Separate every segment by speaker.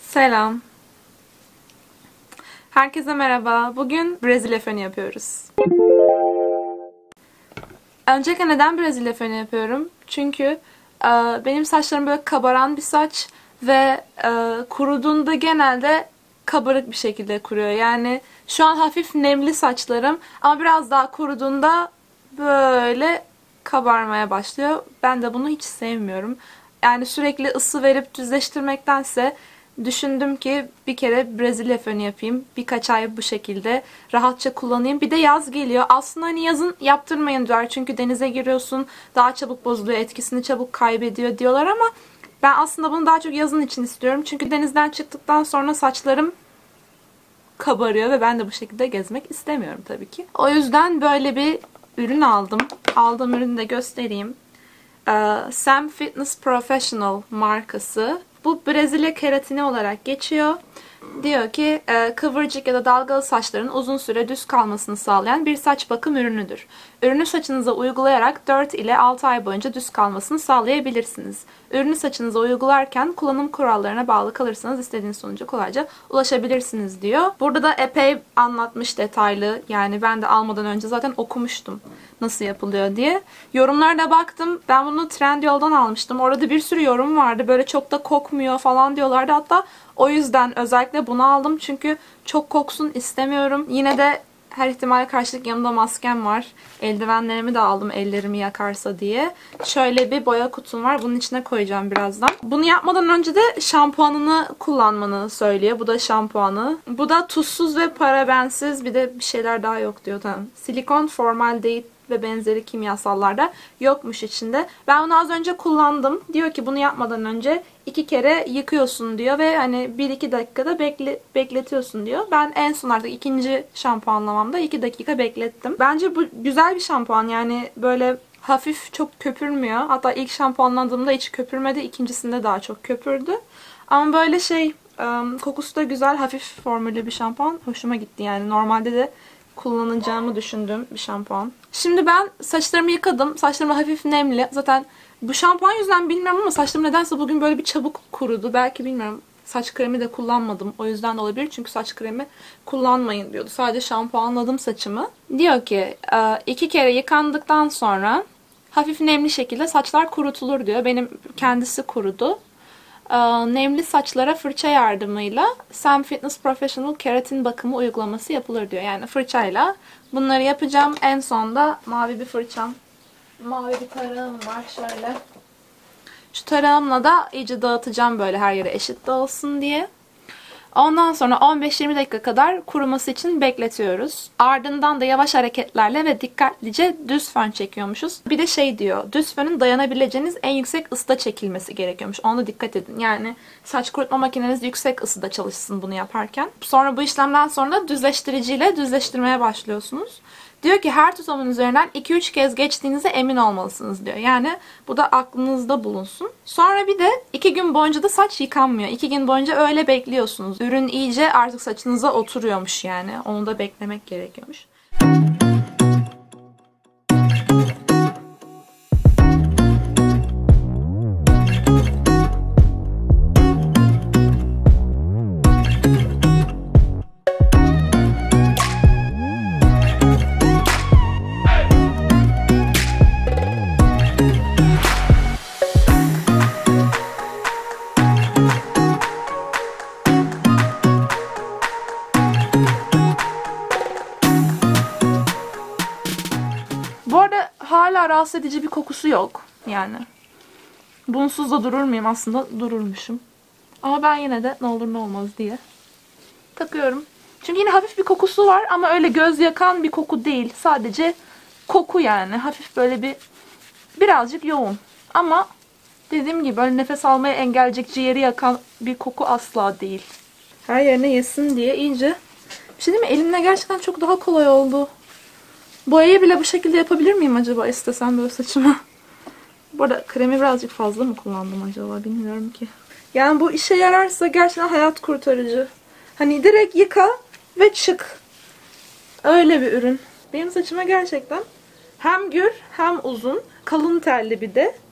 Speaker 1: Selam. Herkese merhaba. Bugün Brezilya fönü yapıyoruz. Öncelikle neden Brezilya fönü yapıyorum? Çünkü benim saçlarım böyle kabaran bir saç ve kuruduğunda genelde kabarık bir şekilde kuruyor. Yani şu an hafif nemli saçlarım ama biraz daha kuruduğunda böyle kabarmaya başlıyor. Ben de bunu hiç sevmiyorum. Yani sürekli ısı verip düzleştirmektense düşündüm ki bir kere Brezilya fönü yapayım. Birkaç ay bu şekilde rahatça kullanayım. Bir de yaz geliyor. Aslında hani yazın yaptırmayın diyorlar. Çünkü denize giriyorsun, daha çabuk bozuluyor, etkisini çabuk kaybediyor diyorlar ama ben aslında bunu daha çok yazın için istiyorum. Çünkü denizden çıktıktan sonra saçlarım kabarıyor ve ben de bu şekilde gezmek istemiyorum tabii ki. O yüzden böyle bir ürün aldım. Aldığım ürünü de göstereyim. Sam Fitness Professional markası. Bu Brezilya keratini olarak geçiyor. Diyor ki kıvırcık ya da dalgalı saçların uzun süre düz kalmasını sağlayan bir saç bakım ürünüdür. Ürünü saçınıza uygulayarak 4 ile 6 ay boyunca düz kalmasını sağlayabilirsiniz. Ürünü saçınıza uygularken kullanım kurallarına bağlı kalırsanız istediğiniz sonuca kolayca ulaşabilirsiniz diyor. Burada da epey anlatmış detaylı. Yani ben de almadan önce zaten okumuştum nasıl yapılıyor diye. Yorumlara baktım. Ben bunu Trendyol'dan almıştım. Orada bir sürü yorum vardı. Böyle çok da kokmuyor falan diyorlardı. Hatta o yüzden özellikle bunu aldım. Çünkü çok koksun istemiyorum. Yine de her ihtimale karşılık yanımda maskem var. Eldivenlerimi de aldım ellerimi yakarsa diye. Şöyle bir boya kutum var. Bunun içine koyacağım birazdan. Bunu yapmadan önce de şampuanını kullanmanı söylüyor. Bu da şampuanı. Bu da tuzsuz ve parabensiz. Bir de bir şeyler daha yok diyor. Tamam. Silikon, formaldehit ve benzeri kimyasallarda yokmuş içinde. Ben bunu az önce kullandım. Diyor ki bunu yapmadan önce 2 kere yıkıyorsun diyor ve hani 1-2 dakikada bekletiyorsun diyor. Ben en son artık ikinci şampuanlamamda 2 dakika beklettim. Bence bu güzel bir şampuan. Yani böyle hafif çok köpürmüyor. Hatta ilk şampuanlandığımda hiç köpürmedi. İkincisinde daha çok köpürdü. Ama böyle kokusu da güzel, hafif formüllü bir şampuan. Hoşuma gitti yani. Normalde de kullanacağımı düşündüğüm bir şampuan. Şimdi ben saçlarımı yıkadım. Saçlarım hafif nemli. Zaten bu şampuan yüzden bilmiyorum ama saçlarım nedense bugün böyle bir çabuk kurudu. Belki bilmiyorum. Saç kremi de kullanmadım. O yüzden de olabilir. Çünkü saç kremi kullanmayın diyordu. Sadece şampuanladım saçımı. Diyor ki 2 kere yıkandıktan sonra hafif nemli şekilde saçlar kurutulur diyor. Benim kendisi kurudu. Nemli saçlara fırça yardımıyla Sam Fitness Professional keratin bakımı uygulaması yapılır diyor. Yani fırçayla bunları yapacağım. En sonda mavi bir fırçam, mavi bir tarağım var şöyle. Şu tarağımla da iyice dağıtacağım böyle her yere eşit dağılsın diye. Ondan sonra 15-20 dakika kadar kuruması için bekletiyoruz. Ardından da yavaş hareketlerle ve dikkatlice düz fön çekiyormuşuz. Bir de diyor, düz fönün dayanabileceğiniz en yüksek ısıda çekilmesi gerekiyormuş. Ona da dikkat edin. Yani saç kurutma makineniz yüksek ısıda çalışsın bunu yaparken. Sonra bu işlemden sonra düzleştiriciyle düzleştirmeye başlıyorsunuz. Diyor ki her tutamın üzerinden 2-3 kez geçtiğinize emin olmalısınız diyor. Yani bu da aklınızda bulunsun. Sonra bir de 2 gün boyunca da saç yıkanmıyor. 2 gün boyunca öyle bekliyorsunuz. Ürün iyice artık saçınıza oturuyormuş yani. Onu da beklemek gerekiyormuş. Bu arada hala rahatsız edici bir kokusu yok. Yani. Bunsuz da durur muyum? Aslında dururmuşum. Ama ben yine de ne olur ne olmaz diye takıyorum. Çünkü yine hafif bir kokusu var ama öyle göz yakan bir koku değil. Sadece koku yani. Hafif böyle birazcık yoğun. Ama dediğim gibi böyle nefes almaya engelleyecek, ciğeri yakan bir koku asla değil. Her yerine yesin diye iyice. Bir şey değil mi? Elimle gerçekten çok daha kolay oldu. Boyayı bile bu şekilde yapabilir miyim acaba istesem böyle saçıma? Bu arada kremi birazcık fazla mı kullandım acaba bilmiyorum ki. Yani bu işe yararsa gerçekten hayat kurtarıcı. Hani direkt yıka ve çık. Öyle bir ürün. Benim saçıma gerçekten hem gür hem uzun, kalın telli bir de.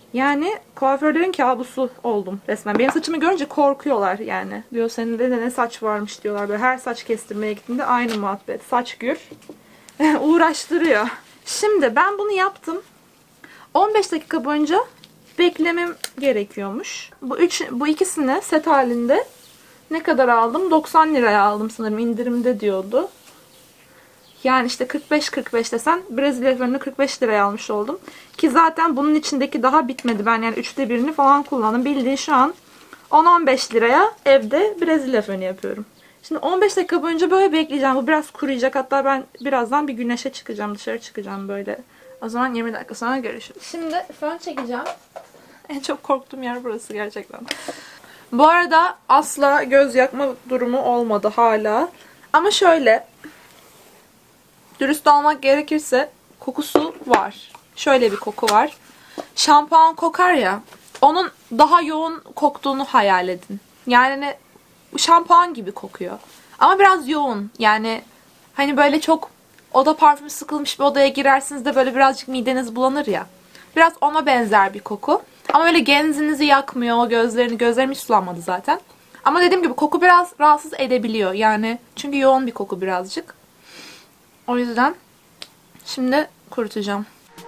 Speaker 1: Yani kuaförlerin kabusu oldum resmen. Benim saçımı görünce korkuyorlar yani. Diyor senin de ne saç varmış diyorlar. Böyle her saç kestirmeye gittiğimde aynı muhabbet. Saç gür. Uğraştırıyor. Şimdi ben bunu yaptım. 15 dakika boyunca beklemem gerekiyormuş. Bu ikisini set halinde ne kadar aldım? 90 liraya aldım sanırım. İndirimde diyordu. Yani işte 45-45 desen Brezilya fönünü 45 liraya almış oldum. Ki zaten bunun içindeki daha bitmedi. Ben yani 1/3'ünü falan kullandım. Bildiğin şu an 10-15 liraya evde Brezilya fönü yapıyorum. Şimdi 15 dakika boyunca böyle bekleyeceğim. Bu biraz kuruyacak. Hatta ben birazdan bir güneşe çıkacağım. Dışarı çıkacağım böyle. O zaman 20 dakika sonra görüşürüz. Şimdi fön çekeceğim. En çok korktuğum yer burası gerçekten. Bu arada asla göz yakma durumu olmadı hala. Ama şöyle, dürüst olmak gerekirse kokusu var. Şöyle bir koku var. Şampuan kokar ya, onun daha yoğun koktuğunu hayal edin. Yani şampuan gibi kokuyor. Ama biraz yoğun. Yani hani böyle çok oda parfümü sıkılmış bir odaya girersiniz de böyle birazcık mideniz bulanır ya. Biraz ona benzer bir koku. Ama öyle genzinizi yakmıyor, gözlerim hiç sulanmadı zaten. Ama dediğim gibi koku biraz rahatsız edebiliyor. Yani çünkü yoğun bir koku birazcık. O yüzden şimdi kurutacağım.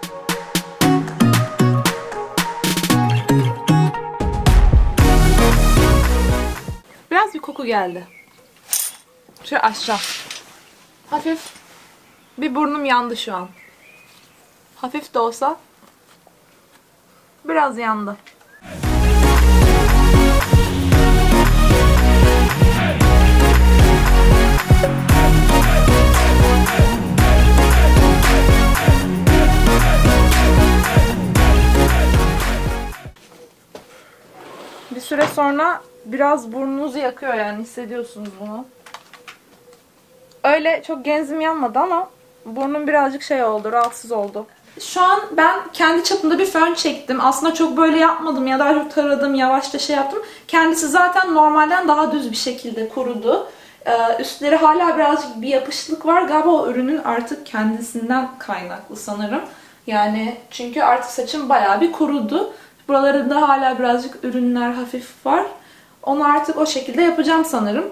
Speaker 1: Biraz bir koku geldi. Şöyle açacağım. Hafif bir burnum yandı şu an. Hafif de olsa biraz yandı. Bir süre sonra biraz burnunuzu yakıyor yani, hissediyorsunuz bunu. Öyle çok genzim yanmadı ama burnum birazcık şey oldu, rahatsız oldu. Şu an ben kendi çapımda bir fön çektim. Aslında çok böyle yapmadım ya, daha çok taradım, yavaşça şey yaptım. Kendisi zaten normalden daha düz bir şekilde kurudu. Üstleri hala birazcık bir yapışıklık var. Galiba o ürünün artık kendisinden kaynaklı sanırım. Yani çünkü artık saçım bayağı bir kurudu. Buralarında hala birazcık ürünler hafif var. Onu artık o şekilde yapacağım sanırım.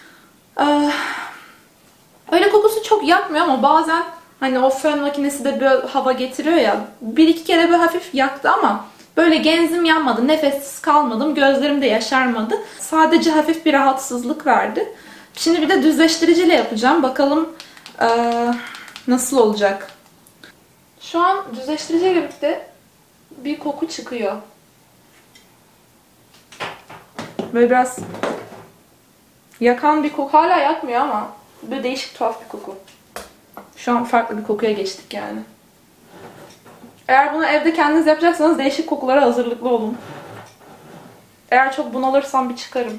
Speaker 1: Öyle kokusu çok yakmıyor ama bazen hani o fön makinesi de böyle hava getiriyor ya. Bir iki kere böyle hafif yaktı ama böyle genzim yanmadı. Nefessiz kalmadım. Gözlerim de yaşarmadı. Sadece hafif bir rahatsızlık verdi. Şimdi bir de düzleştiriciyle yapacağım. Bakalım nasıl olacak. Şu an düzleştiriciyle birlikte bir koku çıkıyor. Böyle biraz yakan bir koku. Hala yakmıyor ama böyle değişik, tuhaf bir koku. Şu an farklı bir kokuya geçtik yani. Eğer bunu evde kendiniz yapacaksanız değişik kokulara hazırlıklı olun. Eğer çok bunalırsam bir çıkarım.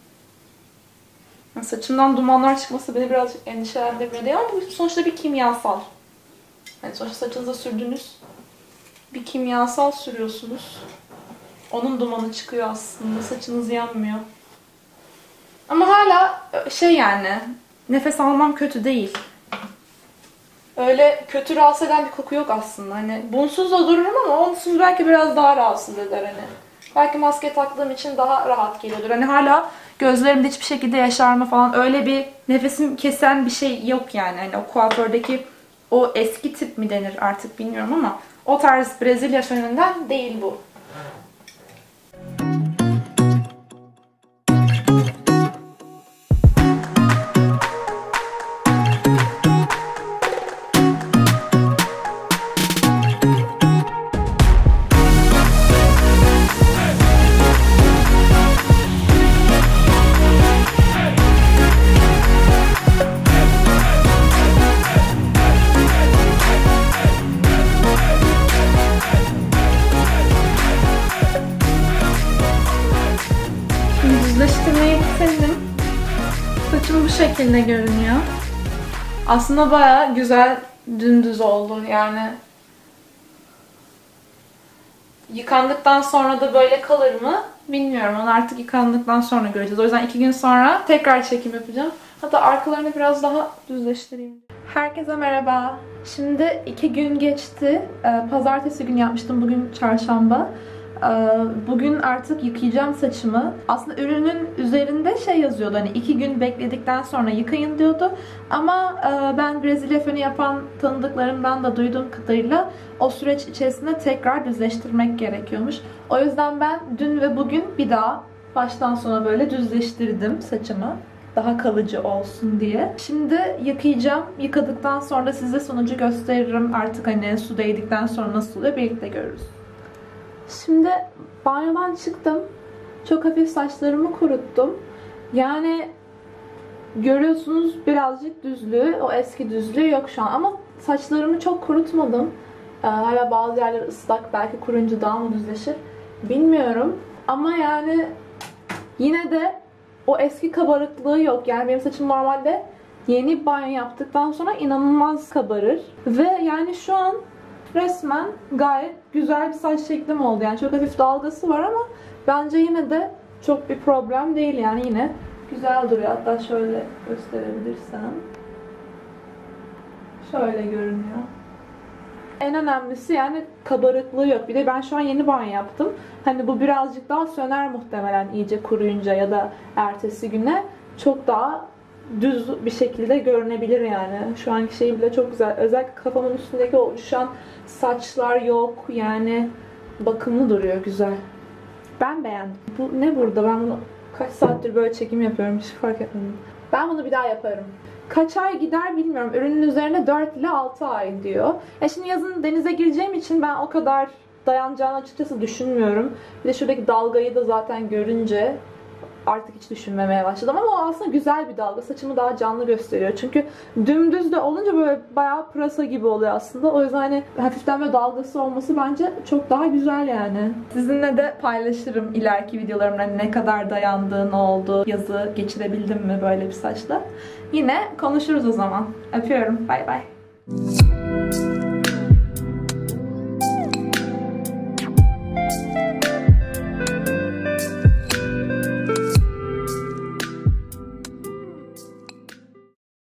Speaker 1: Saçımdan dumanlar çıkması beni birazcık endişelendirmiyor değil ama bu sonuçta bir kimyasal. Yani sonuçta saçınıza sürdüğünüz bir kimyasal sürüyorsunuz. Onun dumanı çıkıyor aslında. Saçınız yanmıyor. Ama hala şey yani, nefes almam kötü değil. Öyle kötü rahatsız eden bir koku yok aslında. Hani bunsuz da dururum ama onsuz belki biraz daha rahatsız eder hani. Belki maske taktığım için daha rahat geliyordur. Hani hala gözlerimde hiçbir şekilde yaşarma falan, öyle bir nefesim kesen bir şey yok yani. Hani o kuafördeki o eski tip mi denir artık bilmiyorum ama o tarz Brezilya fönünden değil bu. Düzleştirmeyi bitirdim. Saçım bu şekilde görünüyor. Aslında bayağı güzel dümdüz oldu yani. Yıkandıktan sonra da böyle kalır mı bilmiyorum. Onu artık yıkandıktan sonra göreceğiz. O yüzden 2 gün sonra tekrar çekim yapacağım. Hatta arkalarını biraz daha düzleştireyim. Herkese merhaba. Şimdi 2 gün geçti. Pazartesi günü yapmıştım. Bugün çarşamba. Bugün artık yıkayacağım saçımı. Aslında ürünün üzerinde şey yazıyordu, hani 2 gün bekledikten sonra yıkayın diyordu. Ama ben Brezilya fönü yapan tanıdıklarımdan da duyduğum kadarıyla o süreç içerisinde tekrar düzleştirmek gerekiyormuş. O yüzden ben dün ve bugün bir daha baştan sona böyle düzleştirdim saçımı. Daha kalıcı olsun diye. Şimdi yıkayacağım. Yıkadıktan sonra size sonucu gösteririm. Artık hani su değdikten sonra nasıl oluyor birlikte görürüz. Şimdi banyodan çıktım. Çok hafif saçlarımı kuruttum. Yani görüyorsunuz birazcık düzlüğü, o eski düzlüğü yok şu an. Ama saçlarımı çok kurutmadım. Hala bazı yerler ıslak. Belki kurunca daha mı düzleşir bilmiyorum. Ama yani yine de o eski kabarıklığı yok. Yani benim saçım normalde yeni banyo yaptıktan sonra inanılmaz kabarır. Ve yani şu an resmen gayet güzel bir saç şeklim oldu. Yani çok hafif dalgası var ama bence yine de çok bir problem değil. Yani yine güzel duruyor. Hatta şöyle gösterebilirsem. Şöyle görünüyor. En önemlisi yani kabarıklığı yok. Bir de ben şu an yeni banyo yaptım. Hani bu birazcık daha söner muhtemelen iyice kuruyunca ya da ertesi güne çok daha düz bir şekilde görünebilir yani. Şu anki şey bile çok güzel. Özellikle kafamın üstündeki o uçuşan saçlar yok. Yani bakımlı duruyor, güzel. Ben beğendim. Bu ne burada? Ben bunu kaç saattir böyle çekim yapıyorum, hiç fark etmedim. Ben bunu bir daha yaparım. Kaç ay gider bilmiyorum. Ürünün üzerine 4 ile 6 ay diyor. Şimdi yazın denize gireceğim için ben o kadar dayanacağını açıkçası düşünmüyorum. Bir de şuradaki dalgayı da zaten görünce artık hiç düşünmemeye başladım. Ama o aslında güzel bir dalga. Saçımı daha canlı gösteriyor. Çünkü dümdüz de olunca böyle bayağı pırasa gibi oluyor aslında. O yüzden hani hafiften böyle dalgası olması bence çok daha güzel yani. Sizinle de paylaşırım ileriki videolarımda ne kadar dayandığı, ne oldu, yazı geçirebildim mi böyle bir saçla. Yine konuşuruz o zaman. Öpüyorum. Bay bay.